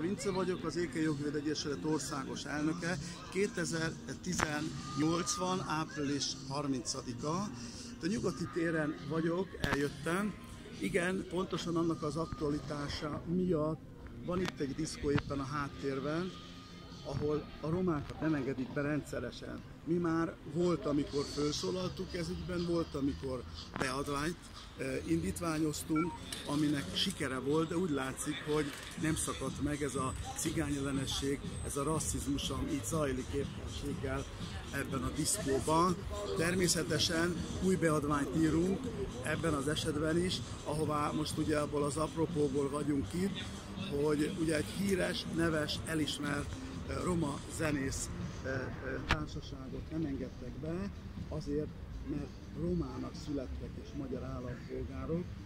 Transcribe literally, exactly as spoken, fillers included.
Vince vagyok, az Ékely Jogvédő Egyesület országos elnöke. kétezer-tizennyolc van, április harmincadika. A Nyugati téren vagyok, eljöttem. Igen, pontosan annak az aktualitása miatt van itt egy diszkó éppen a háttérben, ahol a romákat nem engedik be rendszeresen. Mi már volt, amikor felszólaltuk ez ügyben, volt, amikor beadványt indítványoztunk, aminek sikere volt, de úgy látszik, hogy nem szakadt meg ez a cigányellenesség, ez a rasszizmus, ami így zajlik éppenséggel ebben a diszkóban. Természetesen új beadványt írunk ebben az esetben is, ahová most ugye abból az apropóból vagyunk itt, hogy ugye egy híres, neves, elismert roma zenész társaságot nem engedtek be, azért, mert romának születtek és magyar állampolgárok,